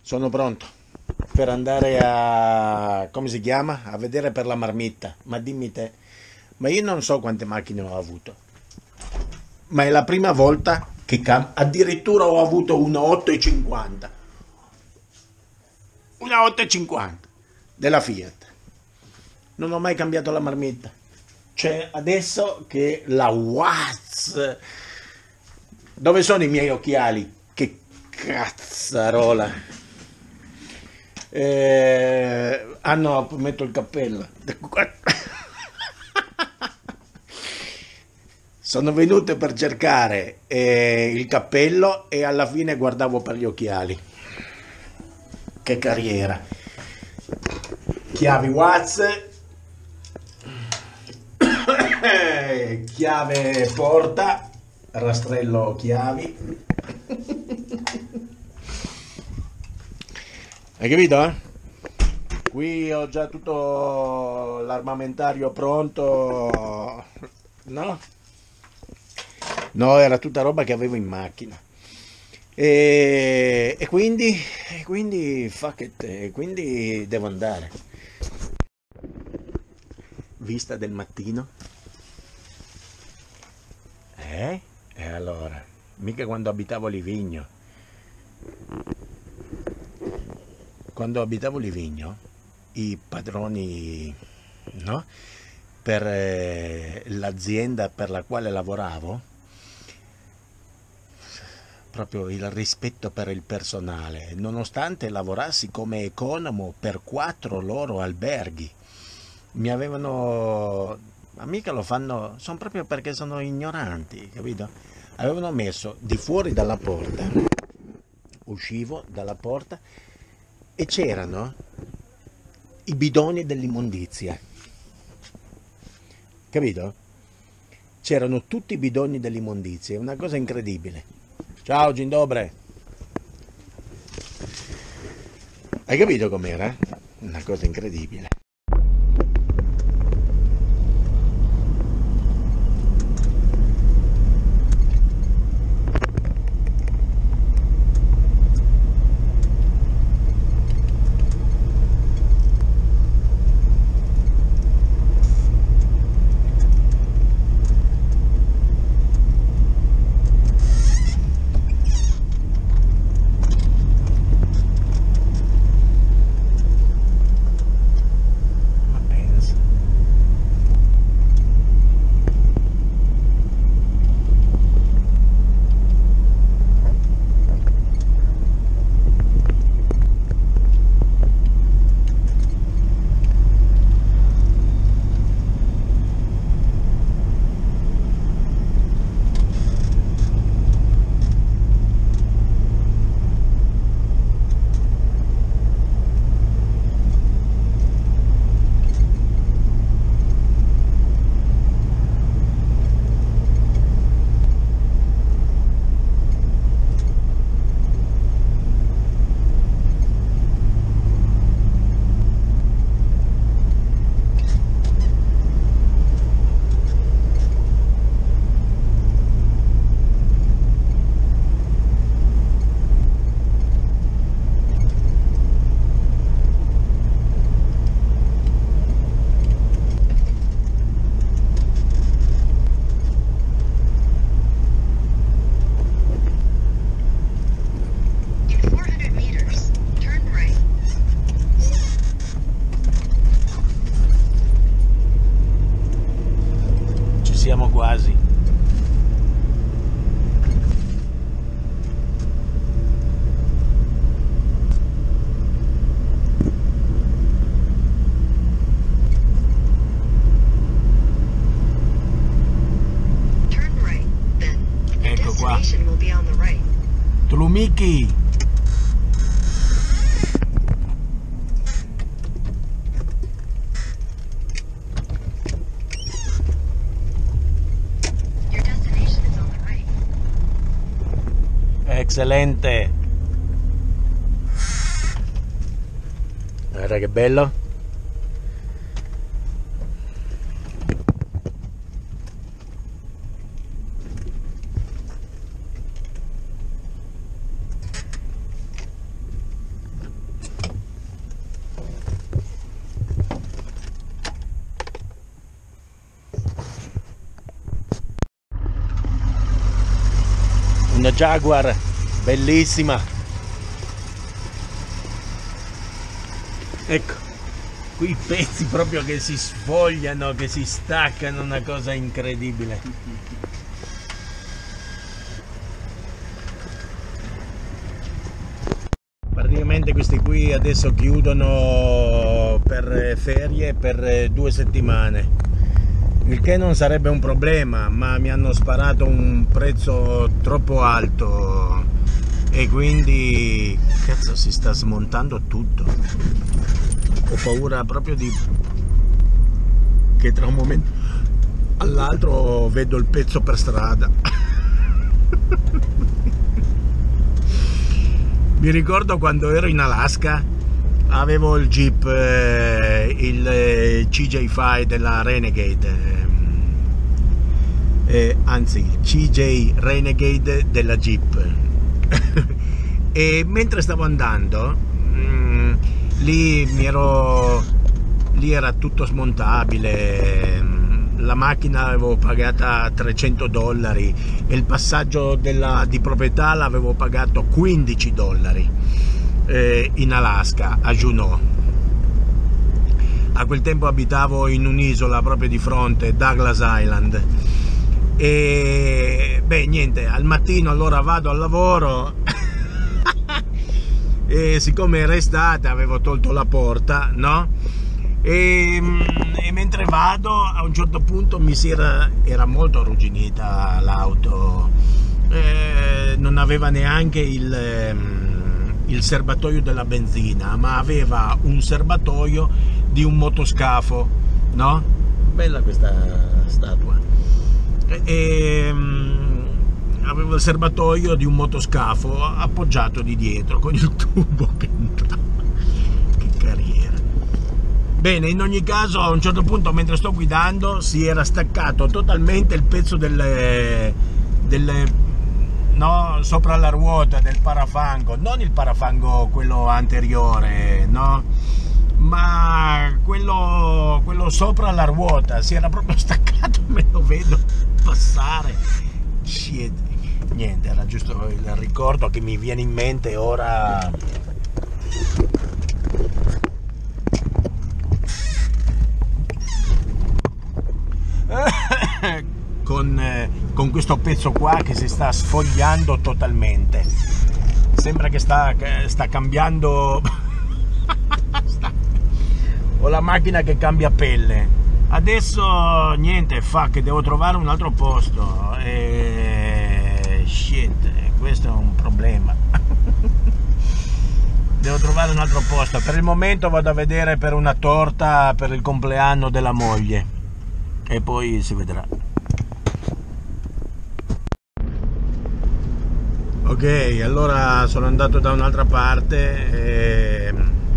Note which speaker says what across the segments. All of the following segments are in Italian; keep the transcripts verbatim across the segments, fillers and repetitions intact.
Speaker 1: Sono pronto per andare a, come si chiama? A vedere per la marmitta. Ma dimmi te, ma io non so quante macchine ho avuto, ma è la prima volta che cam- addirittura ho avuto una otto e cinquanta. Una otto e cinquanta della Fiat. Non ho mai cambiato la marmitta. Cioè, adesso che la Watts... Dove sono i miei occhiali? Che cazzarola. Eh, ah no, metto il cappello. Sono venuto per cercare eh, il cappello e alla fine guardavo per gli occhiali. Che carriera. Chiavi Watts, chiave porta, rastrello chiavi. Hai capito? Eh? Qui ho già tutto l'armamentario pronto. No? No, era tutta roba che avevo in macchina. E, e quindi, e quindi, fuck it, e quindi devo andare. Vista del mattino? Eh? E allora? Mica quando abitavo a Livigno. Quando abitavo a Livigno, i padroni, no? Per eh, l'azienda per la quale lavoravo, proprio il rispetto per il personale, nonostante lavorassi come economo per quattro loro alberghi, mi avevano, ma mica lo fanno, sono proprio perché sono ignoranti, capito? Avevano messo di fuori dalla porta, uscivo dalla porta e c'erano i bidoni dell'immondizia, capito? C'erano tutti i bidoni dell'immondizia, è una cosa incredibile. Ciao Gindobre, hai capito com'era? Una cosa incredibile. Ma pensa.
Speaker 2: In four hundred meters, turn right.
Speaker 1: Ci siamo quasi.
Speaker 2: Turn right, then. Your
Speaker 1: Ecco qua.
Speaker 2: destination will be on the right.
Speaker 1: Trumicchi.
Speaker 2: Your destination is on the right.
Speaker 1: Eccellente. Guarda che bello. una Jaguar bellissima. Ecco, qui i pezzi proprio che si sfogliano, che si staccano, una cosa incredibile. Praticamente questi qui adesso chiudono per ferie per due settimane, il che non sarebbe un problema, ma mi hanno sparato un prezzo troppo alto e quindi cazzo, si sta smontando tutto. Ho paura proprio di che tra un momento all'altro vedo il pezzo per strada. Mi ricordo quando ero in Alaska, avevo il Jeep, eh, il eh, C J cinque della Renegade, eh, eh, anzi il C J Renegade della Jeep. E mentre stavo andando, mh, lì mi ero, lì era tutto smontabile. La macchina l'avevo pagata trecento dollari e il passaggio della, di proprietà l'avevo pagato quindici dollari eh, in Alaska, a Juneau. A quel tempo abitavo in un'isola proprio di fronte, Douglas Island. E beh, niente, al mattino allora vado al lavoro e siccome era estate avevo tolto la porta, no? E, e mentre vado a un certo punto mi si era, era molto arrugginita l'auto, eh, non aveva neanche il, il serbatoio della benzina, ma aveva un serbatoio di un motoscafo, no? Bella questa statua. E, e, avevo il serbatoio di un motoscafo appoggiato di dietro con il tubo che entrava. Che carriera. Bene, in ogni caso a un certo punto mentre sto guidando si era staccato totalmente il pezzo delle, delle no, sopra la ruota del parafango, non il parafango quello anteriore, no, ma quello, quello sopra la ruota si era proprio staccato, me lo vedo passare. Shit. Niente, era giusto il ricordo che mi viene in mente ora. Con, eh, con questo pezzo qua che si sta sfogliando totalmente, sembra che sta, che sta cambiando. sta... ho la macchina che cambia pelle. Adesso niente, fa che devo trovare un altro posto e... shit, questo è un problema. Devo trovare un altro posto. Per il momento vado a vedere per una torta per il compleanno della moglie e poi si vedrà. Ok, allora sono andato da un'altra parte e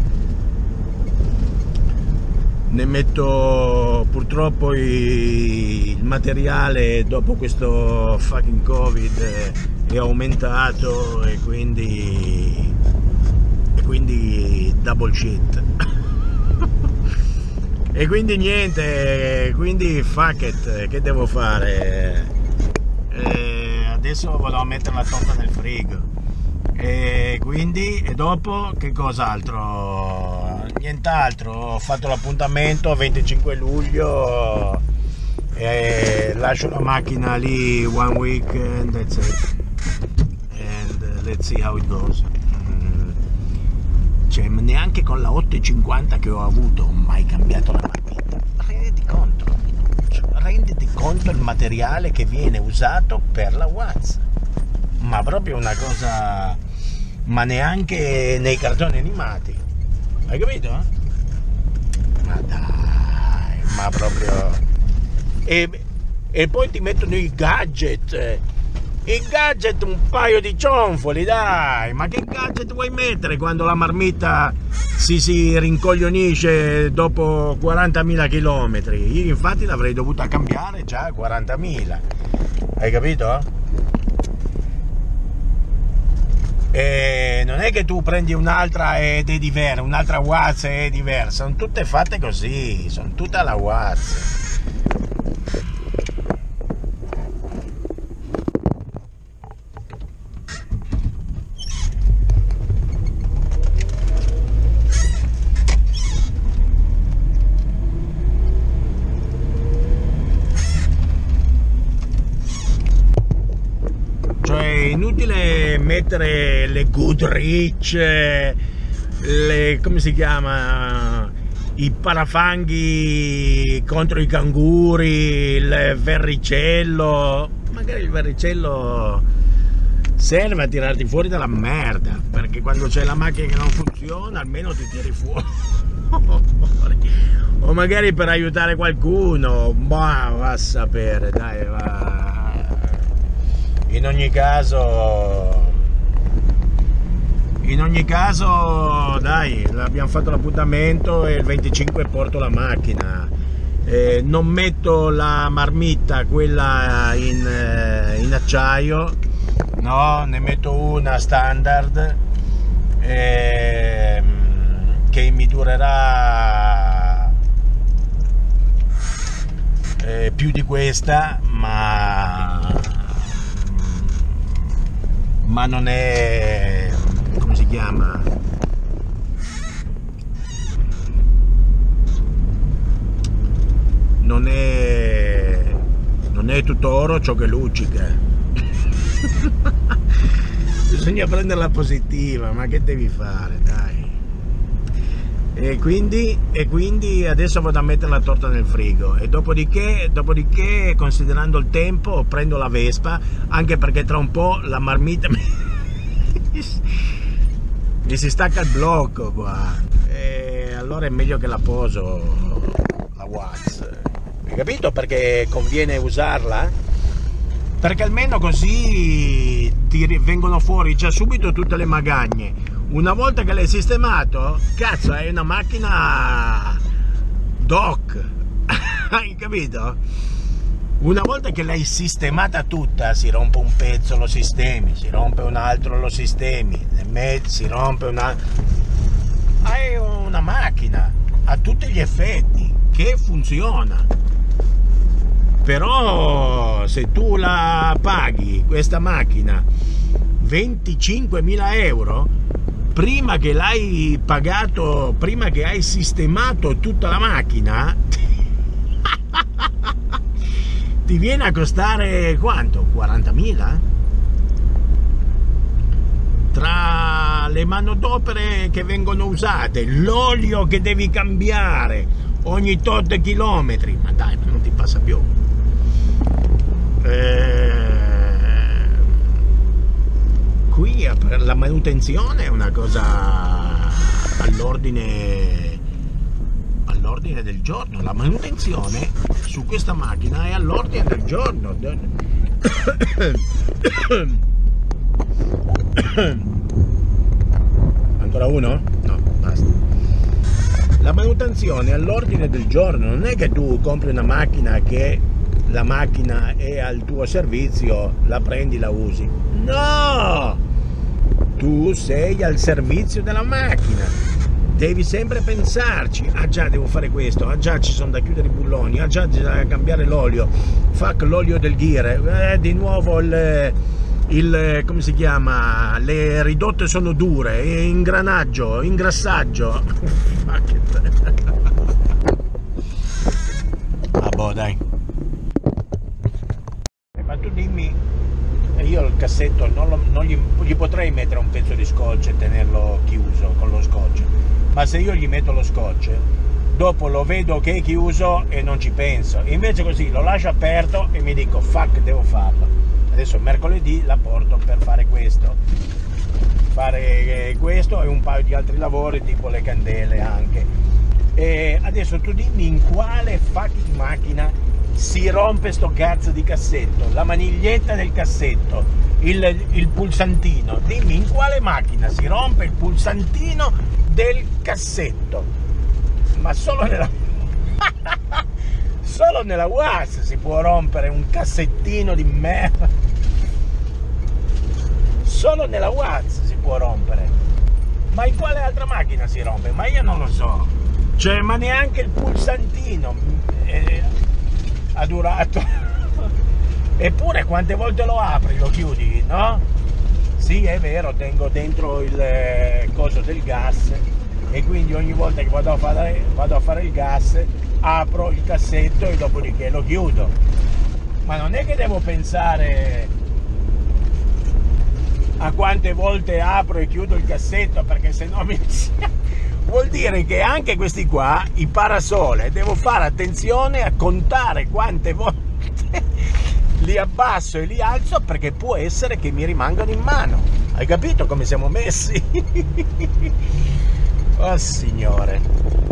Speaker 1: ne metto purtroppo i, il materiale dopo questo fucking covid è aumentato e quindi e quindi double shit. E quindi niente, quindi fuck it, che devo fare? E adesso vado a mettere la torta nel frigo. E quindi, e dopo che cos'altro? Nient'altro, ho fatto l'appuntamento venticinque luglio e lascio la macchina lì one week and that's it. And uh, let's see how it goes. Cioè, neanche con la otto cinquanta che ho avuto ho mai cambiato la macchina. Renditi conto, cioè, renditi conto il materiale che viene usato per la Watts, ma proprio una cosa, ma neanche nei cartoni animati, hai capito? Ma dai, ma proprio. E, e poi ti mettono i gadget. I gadget, un paio di cionfoli, dai, ma che gadget vuoi mettere quando la marmitta si, si rincoglionisce dopo quarantamila chilometri? Io infatti l'avrei dovuta cambiare già a quarantamila, hai capito? E non è che tu prendi un'altra ed è diversa, un'altra Watts è diversa, sono tutte fatte così, sono tutte alla Watts. inutile mettere le Goodrich, le, come si chiama, i parafanghi contro i canguri, il verricello. Magari il verricello serve a tirarti fuori dalla merda, perché quando c'è la macchina che non funziona almeno ti tiri fuori. O magari per aiutare qualcuno, ma va a sapere, dai, va. In ogni caso, in ogni caso, dai, abbiamo fatto l'appuntamento e il venticinque porto la macchina. Eh, non metto la marmitta, quella in, eh, in acciaio, no, ne metto una standard eh, che mi durerà eh, più di questa, ma ma non è, come si chiama, non è non è tutto oro ciò che luccica. Bisogna prenderla positiva, ma che devi fare, dai. E quindi, e quindi adesso vado a mettere la torta nel frigo e dopodiché, dopodiché considerando il tempo prendo la Vespa, anche perché tra un po' la marmita mi, mi si stacca il blocco qua, e allora è meglio che la poso la Watts. Hai capito perché conviene usarla? Perché almeno così ti vengono fuori già subito tutte le magagne. Una volta che l'hai sistemato, cazzo, è una macchina doc. Hai capito? Una volta che l'hai sistemata tutta, si rompe un pezzo, lo sistemi, si rompe un altro, lo sistemi, si rompe un altro. Hai una macchina a tutti gli effetti che funziona. Però se tu la paghi questa macchina venticinquemila euro, prima che l'hai pagato, prima che hai sistemato tutta la macchina, ti viene a costare quanto? quarantamila? Tra le manodopere che vengono usate, l'olio che devi cambiare ogni tot chilometri, ma dai, ma non ti passa più. Eh, qui per la manutenzione è una cosa all'ordine all'ordine del giorno. La manutenzione su questa macchina è all'ordine del giorno. Ancora uno? No, basta. La manutenzione è all'ordine del giorno. Non è che tu compri una macchina che la macchina è al tuo servizio, la prendi, la usi. No! Tu sei al servizio della macchina, devi sempre pensarci. Ah già, devo fare questo, ah già, ci sono da chiudere i bulloni, ah già, da cambiare l'olio, fuck, l'olio del ghiere, eh, di nuovo il, il, come si chiama, le ridotte sono dure, ingranaggio, ingrassaggio. Ah boh, dai. Ma tu dimmi, io il cassetto non, lo, non gli, gli potrei mettere un pezzo di scotch e tenerlo chiuso con lo scotch, ma se io gli metto lo scotch, dopo lo vedo che è chiuso e non ci penso. Invece così lo lascio aperto e mi dico, fuck, devo farlo. Adesso mercoledì la porto per fare questo, fare questo e un paio di altri lavori, tipo le candele anche. E adesso tu dimmi in quale fucking macchina si rompe sto cazzo di cassetto, la maniglietta del cassetto, il, il pulsantino. Dimmi in quale macchina si rompe il pulsantino del cassetto. Ma solo nella solo nella Watts si può rompere un cassettino di merda. Solo nella Watts si può rompere. Ma in quale altra macchina si rompe? Ma io non lo so. Cioè, ma neanche il pulsantino eh, ha durato. Eppure quante volte lo apri, lo chiudi, no? Sì, è vero, tengo dentro il eh, coso del gas e quindi ogni volta che vado a fare, vado a fare il gas apro il cassetto e dopodiché lo chiudo. Ma non è che devo pensare a quante volte apro e chiudo il cassetto, perché se no mi... vuol dire che anche questi qua, i parasole, devo fare attenzione a contare quante volte li abbasso e li alzo, perché può essere che mi rimangano in mano. Hai capito come siamo messi? Oh signore.